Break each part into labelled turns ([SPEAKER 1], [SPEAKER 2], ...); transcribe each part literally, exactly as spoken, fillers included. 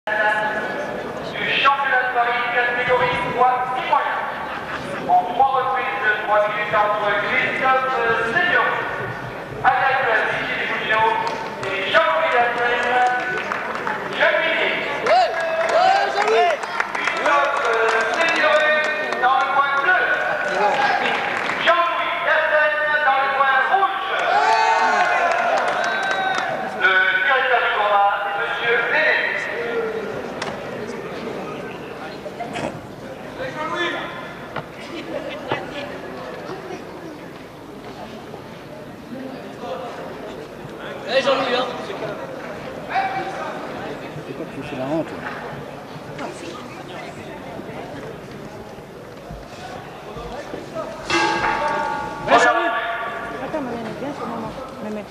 [SPEAKER 1] Du championnat de Paris catégorie poids six moyens. En trois reprises de trois minutes entre Christophe Senior, avec la Vichy Bouillon et Jean-Louis Lassène, Jean-Louis.
[SPEAKER 2] Ouais, ouais, Jean-Louis.
[SPEAKER 1] Christophe Senior dans le coin bleu. Jean-Louis Lassène dans le coin rouge. Le directeur du combat est Monsieur Véné.
[SPEAKER 2] Allez Jean-Louis, hein.
[SPEAKER 3] C'est quoi que c'est la honte?
[SPEAKER 1] Ouais, Jean-Louis.
[SPEAKER 4] Attends, maman, viens sur maman. Maman.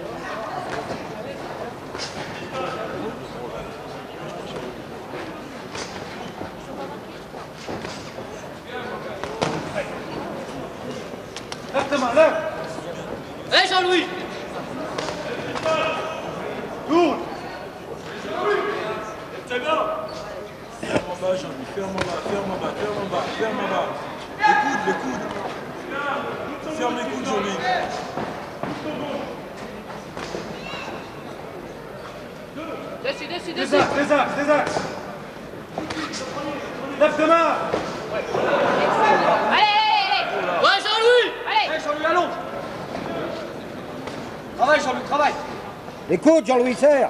[SPEAKER 3] Lève tes mains, lève!
[SPEAKER 2] Allez Jean-Louis.
[SPEAKER 3] Tourne!
[SPEAKER 5] C'est bien. Ferme en bas, Jean-Louis, ferme en bas, ferme en bas, ferme en bas, ferme en bas. Les coudes, les coudes. Ferme les coudes, Jean-Louis.
[SPEAKER 2] Dessus, dessus,
[SPEAKER 3] Des
[SPEAKER 2] dessus.
[SPEAKER 3] axes, des axes, des axes! Lève tes mains!
[SPEAKER 4] Allez, allez,
[SPEAKER 2] Ouais Jean-Louis.
[SPEAKER 4] allez.
[SPEAKER 3] Allez, Jean-Louis, allons! Travaille, Jean-Louis, travaille! Écoute, Jean-Louis, serre!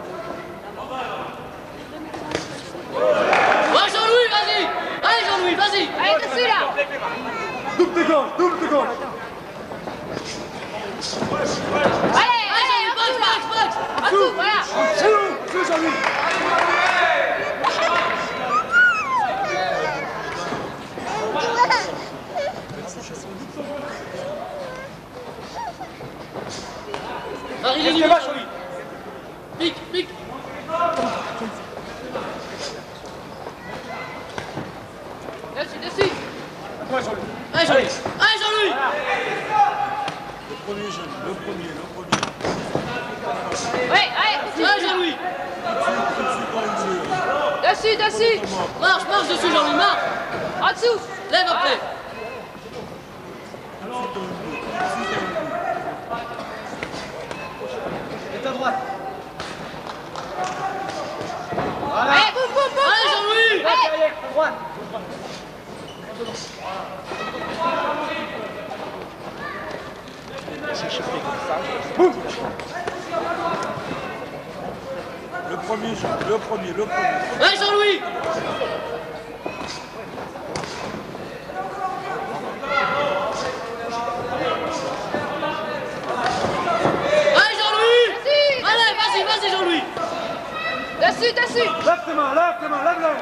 [SPEAKER 2] Ouais Jean-Louis, vas-y. Allez Jean-Louis, vas-y.
[SPEAKER 4] Allez, dessus là.
[SPEAKER 3] Double tes gauche, double tes gauche!
[SPEAKER 4] Allez,
[SPEAKER 2] Allez Jean-Louis, box, box, box.
[SPEAKER 4] en dessous, voilà.
[SPEAKER 3] Allons! Allons, Jean-Louis!
[SPEAKER 2] Marie les
[SPEAKER 3] Restez
[SPEAKER 2] limites.
[SPEAKER 3] bas, Jean-Louis!
[SPEAKER 2] Pique, pique. Dessus, dessus.
[SPEAKER 3] À toi, Jean-Louis!
[SPEAKER 2] Allez Jean-Louis. Allez Jean-Louis.
[SPEAKER 5] Le premier, Jean-Louis, le premier, le premier.
[SPEAKER 4] Ouais, allez,
[SPEAKER 2] Allez Jean-Louis.
[SPEAKER 5] Tout de suite dans le jeu.
[SPEAKER 4] dessus, dessus.
[SPEAKER 2] Marche, marche dessus Jean-Louis, marche.
[SPEAKER 4] En dessous.
[SPEAKER 2] Lève après.
[SPEAKER 3] Et à droite!
[SPEAKER 4] Allez, boum, boum, boum.
[SPEAKER 2] Allez Jean-Louis.
[SPEAKER 4] Allez.
[SPEAKER 3] Derrière, à droite! Boum!
[SPEAKER 5] Le premier, Jean, le premier, le premier.
[SPEAKER 2] Allez Jean-Louis. Allez Jean-Louis.
[SPEAKER 4] Dessus.
[SPEAKER 2] Allez, vas-y, vas-y Jean-Louis.
[SPEAKER 4] Dessus, dessus.
[SPEAKER 3] Lève tes mains, lève tes mains, lève-les!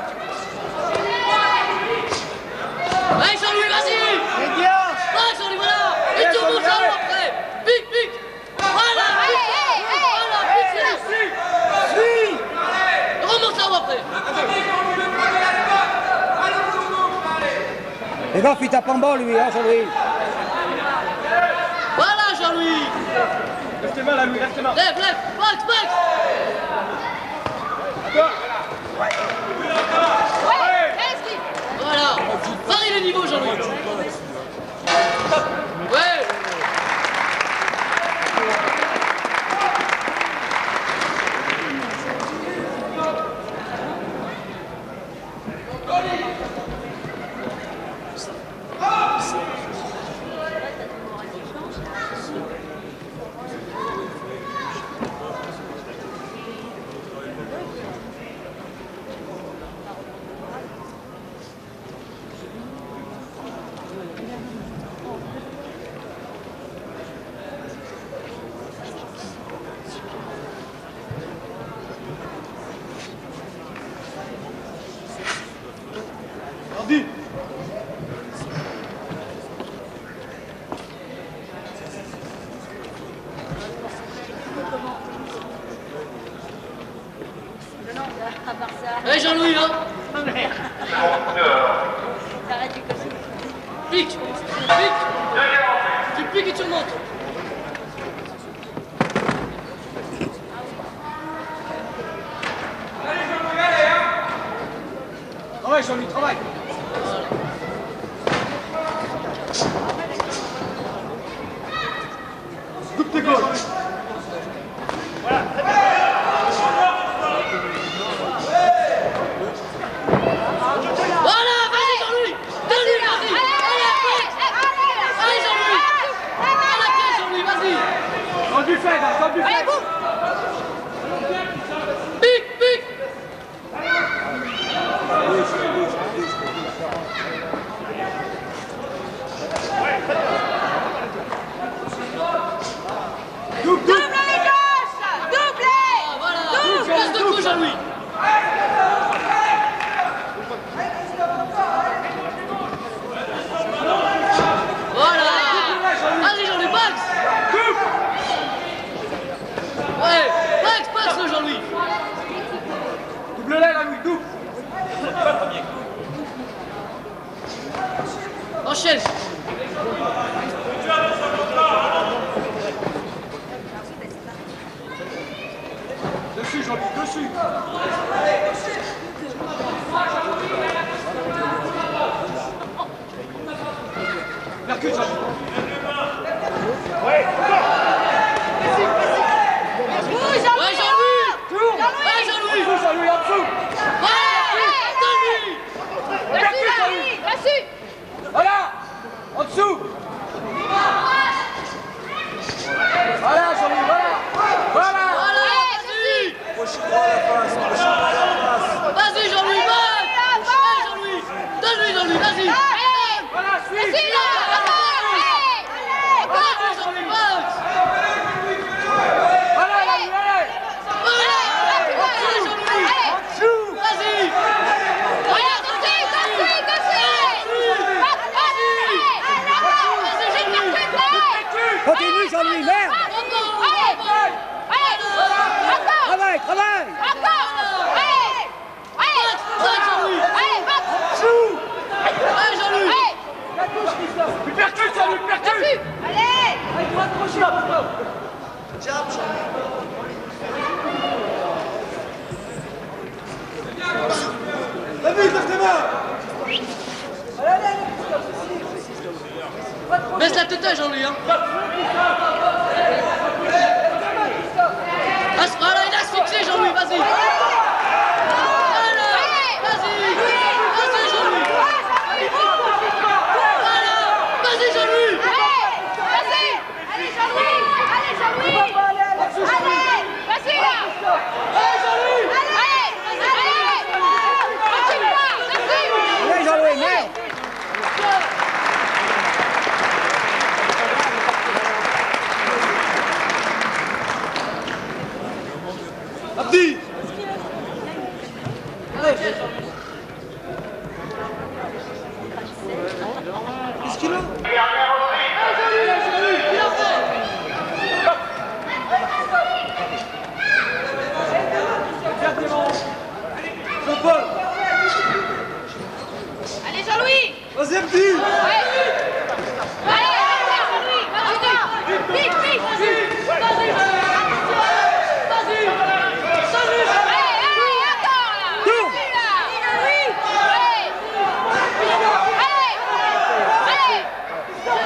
[SPEAKER 2] Allez Jean-Louis, vas-y.
[SPEAKER 3] C'est bien!
[SPEAKER 2] Ouais Jean-Louis, voilà. Et
[SPEAKER 3] Allez,
[SPEAKER 2] tu remontes
[SPEAKER 3] Jean-Louis,
[SPEAKER 2] là-haut
[SPEAKER 3] allez.
[SPEAKER 2] après. Pique, pique. Voilà,
[SPEAKER 4] Allez,
[SPEAKER 2] pique.
[SPEAKER 4] allez, allez.
[SPEAKER 2] Voilà, pique là.
[SPEAKER 3] Suis!
[SPEAKER 2] Remonte là-haut après.
[SPEAKER 3] Les gars, il tape en bas, lui, hein, Jean-Louis!
[SPEAKER 2] Voilà Jean-Louis.
[SPEAKER 3] Lève tes mains, là, lui, lève tes mains!
[SPEAKER 2] Lève, lève. Max, Max.
[SPEAKER 3] Toi!
[SPEAKER 4] Ouais, allez, Steve.
[SPEAKER 2] Voilà. Varie le niveau Jean-Louis. Ouais.
[SPEAKER 3] Ordi!
[SPEAKER 2] Allez Jean-Louis, hein.
[SPEAKER 4] T'arrêtes du costume.
[SPEAKER 2] Pique. Pique. Tu piques et tu remontes.
[SPEAKER 3] Travaille, Jean-Louis, travaille. Coupe tes gauches. Voilà, très bien.
[SPEAKER 2] Voilà, vas-y Jean-Louis. Donne-lui, vas-y. Allez, allez Jean-Louis. À la pied Jean-Louis, vas-y.
[SPEAKER 3] Dans le buffet, dans le buffet.
[SPEAKER 4] Allez, boum.
[SPEAKER 2] Pique, pique.
[SPEAKER 3] Double, double.
[SPEAKER 4] Double les gauches. Doublez.
[SPEAKER 2] Voilà, passe de coup Jean-Louis. Voilà. Vas-y Jean-Louis, Max. Ouais, Max, Max le Jean-Louis.
[SPEAKER 3] Double-les, là, Louis, double.
[SPEAKER 2] Enchaîne.
[SPEAKER 3] Dessus, Jean-Louis, dessus. Mercure, Jean-Louis.
[SPEAKER 4] Bouge,
[SPEAKER 2] Ouais Jean-Louis.
[SPEAKER 3] Tourne.
[SPEAKER 2] Ouais Jean-Louis.
[SPEAKER 3] En dessous, Jean-Louis, en dessous.
[SPEAKER 2] Ouais, donne-lui.
[SPEAKER 4] Dessus, Jean-Louis. Dessus.
[SPEAKER 3] Voilà. En dessous. Voilà, Jean-Louis, voilà. Voilà.
[SPEAKER 2] Voilà, vas-y. Vas-y Jean-Louis, Max. Ouais Jean-Louis. Donne-lui Jean-Louis, vas-y.
[SPEAKER 3] Voilà, suis.
[SPEAKER 4] Dessus, là.
[SPEAKER 2] Vas-y Jean-Louis, Max.
[SPEAKER 3] Voilà, Jean-Louis, allez.
[SPEAKER 2] Voilà. Vas-y Jean-Louis.
[SPEAKER 3] En dessous.
[SPEAKER 2] Vas-y.
[SPEAKER 4] Allez, dessus, dessus, dessus.
[SPEAKER 2] Vas-y Jean-Louis.
[SPEAKER 3] Continue, Jean-Louis, merde.
[SPEAKER 4] Allez, allez, encore,
[SPEAKER 3] Travaille, travaille.
[SPEAKER 4] encore, allez, allez,
[SPEAKER 2] Max, Jean-Louis.
[SPEAKER 4] allez, Max,
[SPEAKER 3] Dessous.
[SPEAKER 2] Ouais Jean-Louis.
[SPEAKER 4] allez,
[SPEAKER 3] Lui percute, Jean-Louis, percute.
[SPEAKER 4] dessus, allez,
[SPEAKER 3] David, lève tes mains.
[SPEAKER 2] Baisse la tête Jean-Louis, hein. As- Voilà, il a asphyxié Jean-Louis, vas-y. Voilà, vas-y. Vas-y Jean-Louis. Voilà, vas-y Jean-Louis.
[SPEAKER 4] allez, vas-y, allez, Jean-Louis, allez, Jean-Louis, allez, vas-y, là, allez, Jean-Louis, allez, allez, continue-moi, dessus,
[SPEAKER 3] Allez, Jean-Louis, merde. Abdi. Qu'est-ce qu'il a? Jean-Paul.
[SPEAKER 4] allez, Jean-Louis,
[SPEAKER 3] Vas-y, Abdi.
[SPEAKER 4] ouais, allez, allez, Jean-Louis, continue, vite, vite,
[SPEAKER 2] Vas-y. Vas-y. Vas-y. Salut.
[SPEAKER 4] allez, allez, encore, là,
[SPEAKER 3] Tourne.
[SPEAKER 4] vas-y, là, oui, allez, allez, allez,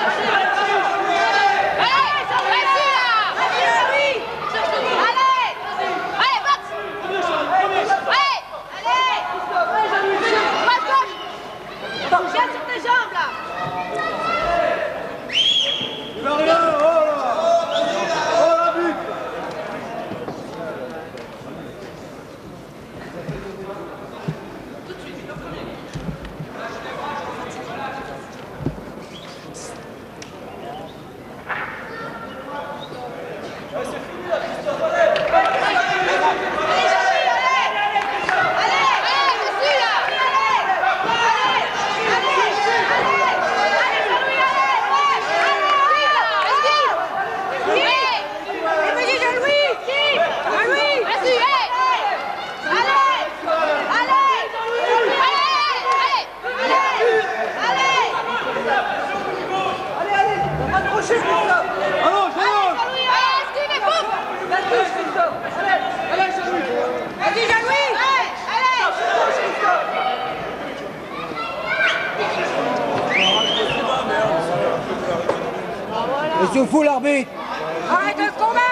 [SPEAKER 3] se fout l'arbitre.
[SPEAKER 4] Arrête le combat.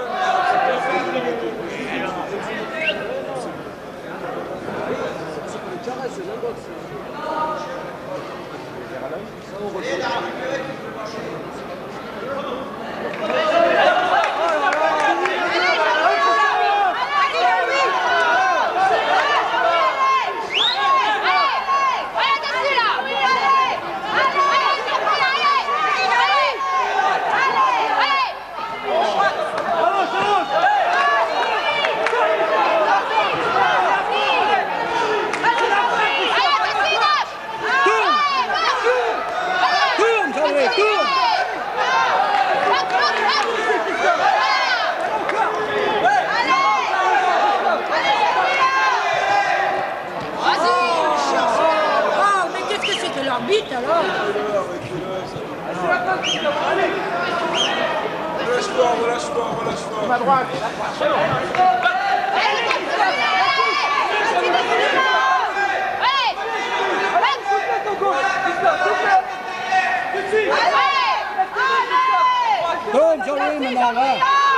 [SPEAKER 2] L'arbitre alors.
[SPEAKER 5] Relâche pas, relâche pas, relâche pas.
[SPEAKER 3] À droite. Tourne sur lui maintenant, là.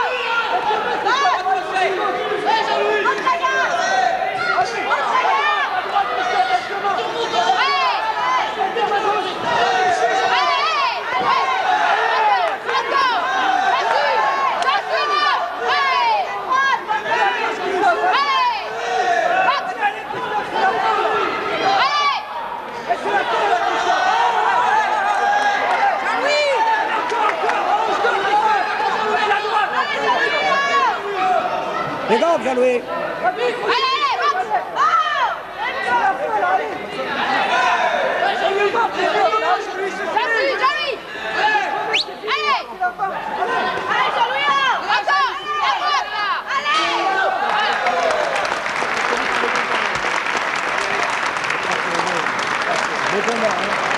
[SPEAKER 3] Les gars, bien loué.
[SPEAKER 4] Allez,
[SPEAKER 3] Allez, Jean-Louis.